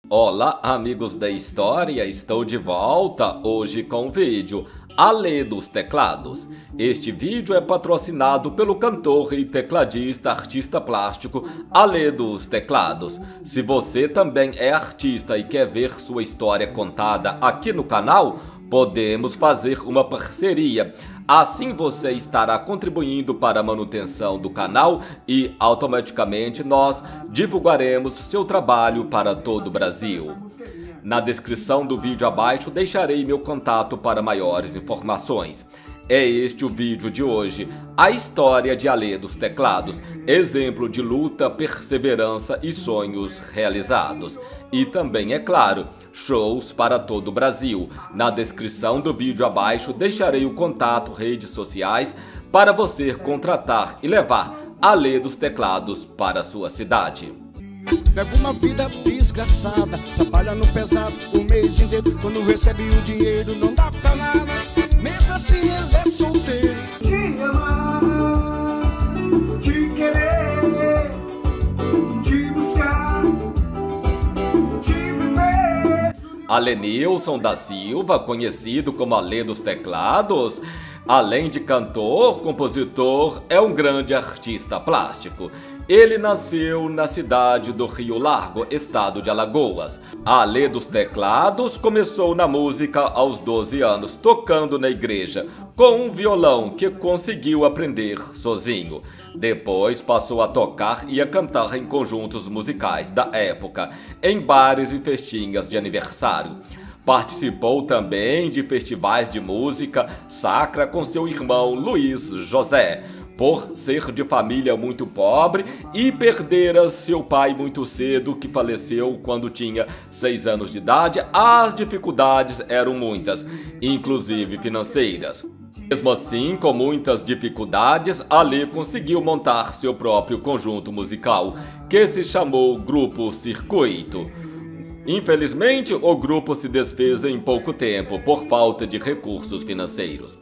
Olá, amigos da história, estou de volta hoje com o vídeo Alê dos Teclados. Este vídeo é patrocinado pelo cantor e tecladista artista plástico Alê dos Teclados. Se você também é artista e quer ver sua história contada aqui no canal, podemos fazer uma parceria. Assim você estará contribuindo para a manutenção do canal e automaticamente nós divulgaremos seu trabalho para todo o Brasil. Na descrição do vídeo abaixo deixarei meu contato para maiores informações. É este o vídeo de hoje, a história de Alê dos Teclados, exemplo de luta, perseverança e sonhos realizados. E também, é claro, shows para todo o Brasil. Na descrição do vídeo abaixo deixarei o contato, redes sociais, para você contratar e levar Alê dos Teclados para a sua cidade. Leva uma vida desgraçada, trabalha no pesado o mês inteiro. Quando recebe o dinheiro não dá pra nada, mesmo assim ele é solteiro. Te amar, te querer, te buscar, te viver. Alenilson da Silva, conhecido como Alê dos Teclados, além de cantor, compositor, é um grande artista plástico. Ele nasceu na cidade do Rio Largo, estado de Alagoas. Alê dos Teclados começou na música aos 12 anos, tocando na igreja, com um violão que conseguiu aprender sozinho. Depois passou a tocar e a cantar em conjuntos musicais da época, em bares e festinhas de aniversário. Participou também de festivais de música sacra com seu irmão Luiz José. Por ser de família muito pobre e perdera seu pai muito cedo, que faleceu quando tinha 6 anos de idade, as dificuldades eram muitas, inclusive financeiras. Mesmo assim, com muitas dificuldades, Alê conseguiu montar seu próprio conjunto musical, que se chamou Grupo Circuito. Infelizmente, o grupo se desfez em pouco tempo por falta de recursos financeiros.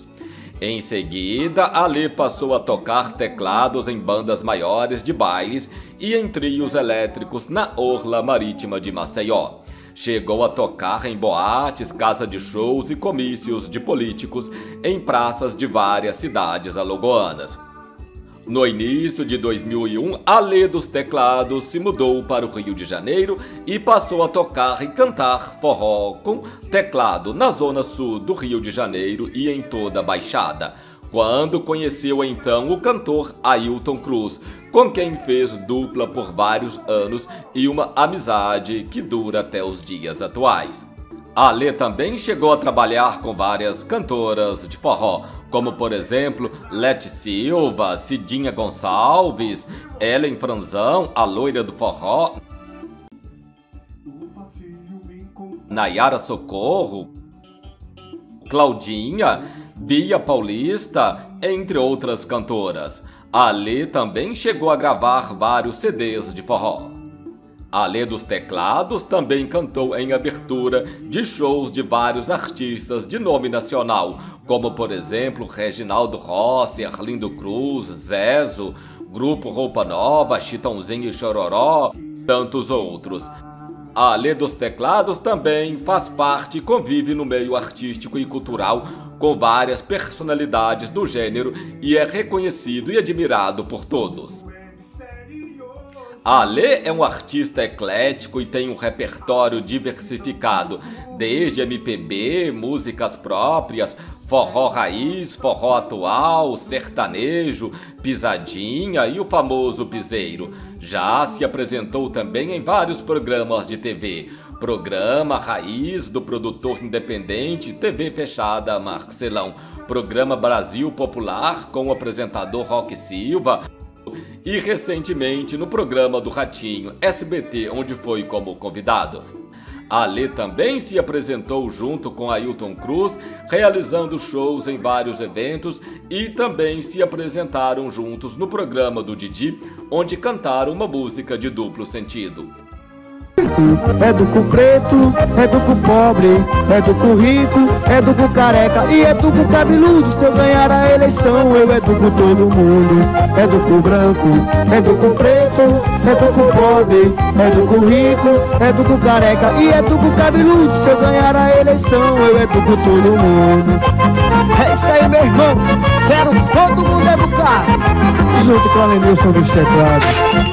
Em seguida, Alê passou a tocar teclados em bandas maiores de bailes e em trios elétricos na orla marítima de Maceió. Chegou a tocar em boates, casas de shows e comícios de políticos em praças de várias cidades alagoanas. No início de 2001, Alê dos Teclados se mudou para o Rio de Janeiro e passou a tocar e cantar forró com teclado na zona sul do Rio de Janeiro e em toda a Baixada, quando conheceu então o cantor Ailton Cruz, com quem fez dupla por vários anos e uma amizade que dura até os dias atuais. Alê também chegou a trabalhar com várias cantoras de forró, como por exemplo Leti Silva, Cidinha Gonçalves, Ellen Franzão, a loira do forró, Nayara Socorro, Claudinha, Bia Paulista, entre outras cantoras. Alê também chegou a gravar vários CDs de forró. Alê dos Teclados também cantou em abertura de shows de vários artistas de nome nacional, como por exemplo Reginaldo Rossi, Arlindo Cruz, Zezo, Grupo Roupa Nova, Chitãozinho e Chororó, tantos outros. Alê dos Teclados também faz parte e convive no meio artístico e cultural com várias personalidades do gênero e é reconhecido e admirado por todos. Alê é um artista eclético e tem um repertório diversificado, desde MPB, músicas próprias, forró raiz, forró atual, sertanejo, pisadinha e o famoso piseiro. Já se apresentou também em vários programas de TV. Programa Raiz do produtor independente TV Fechada Marcelão, Programa Brasil Popular com o apresentador Roque Silva, e recentemente no programa do Ratinho SBT, onde foi como convidado. Alê também se apresentou junto com Ailton Cruz, realizando shows em vários eventos e também se apresentaram juntos no programa do Didi, onde cantaram uma música de duplo sentido. é do cu preto, é do cu pobre, é do cu rico, é do cu careca e é do cu cabeludo. Se eu ganhar a eleição, eu educo todo mundo. É do cu branco, é do cu preto, é do cu pobre, é do cu rico, é do cu careca e é do cu cabeludo. Se eu ganhar a eleição, eu educo todo mundo. É isso aí, meu irmão, quero todo mundo educado, junto com a Lenilson dos Teclados.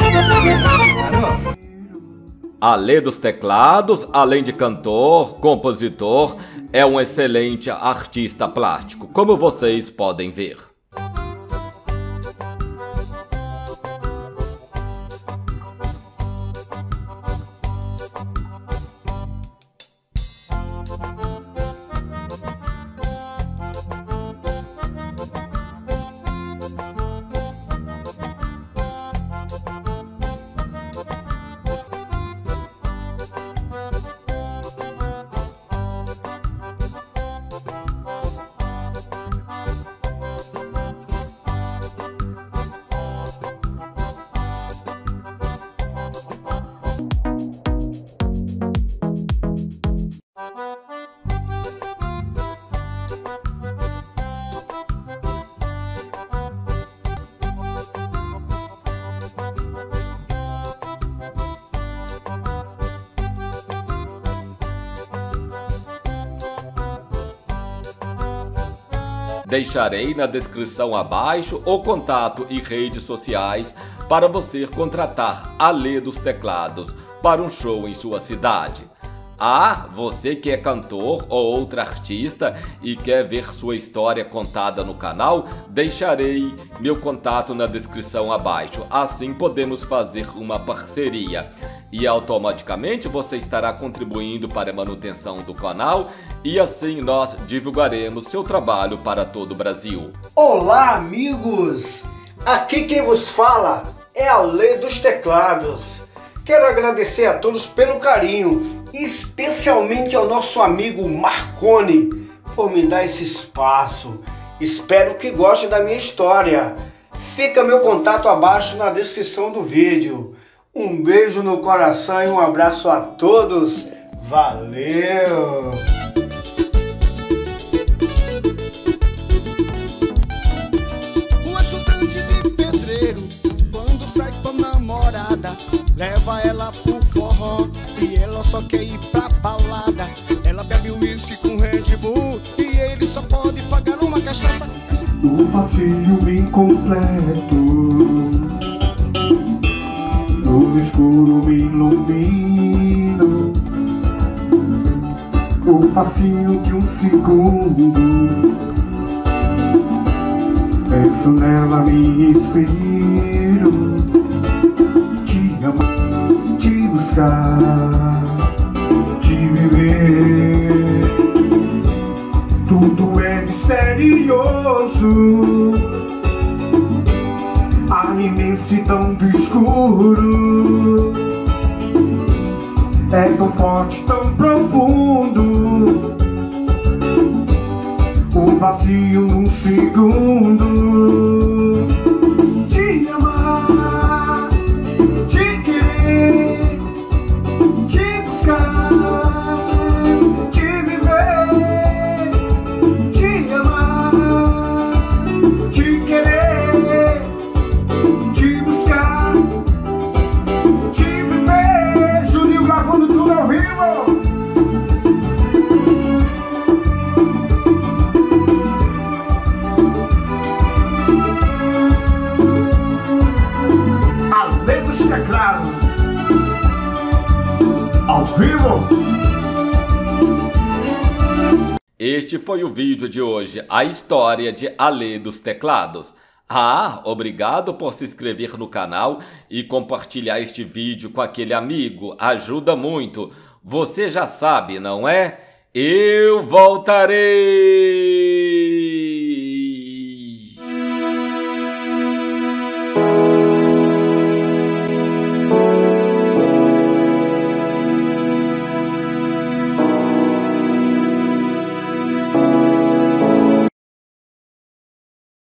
Alê dos Teclados, além de cantor, compositor, é um excelente artista plástico, como vocês podem ver. Deixarei na descrição abaixo o contato e redes sociais para você contratar Alê dos Teclados para um show em sua cidade. Ah, você que é cantor ou outra artista e quer ver sua história contada no canal, deixarei meu contato na descrição abaixo. Assim podemos fazer uma parceria e automaticamente você estará contribuindo para a manutenção do canal e assim nós divulgaremos seu trabalho para todo o Brasil. Olá, amigos! Aqui quem vos fala é Alê dos Teclados. Quero agradecer a todos pelo carinho, especialmente ao nosso amigo Marconi, por me dar esse espaço. Espero que gostem da minha história. Fica meu contato abaixo na descrição do vídeo. Um beijo no coração e um abraço a todos. Valeu! O ajudante de pedreiro, quando sai com a namorada, leva ela pro forró e ela só quer ir pra balada. Ela bebe uísque com Red Bull e ele só pode pagar uma cachaça. O passeio incompleto, no escuro me ilumino. O passinho de um segundo, penso nela, me inspiro. Te amo, te buscar, te viver. Tudo é misterioso, a imensidão do escuro é tão forte, tão profundo. O vazio num segundo. Te amar, te querer, te buscar, te viver. Te amar, te querer, te buscar, te viver. Juninho gravando tudo ao vivo. Alê dos Teclados, ao vivo. Este foi o vídeo de hoje, a história de Alê dos Teclados. Ah, obrigado por se inscrever no canal e compartilhar este vídeo com aquele amigo, ajuda muito. Você já sabe, não é? Eu voltarei!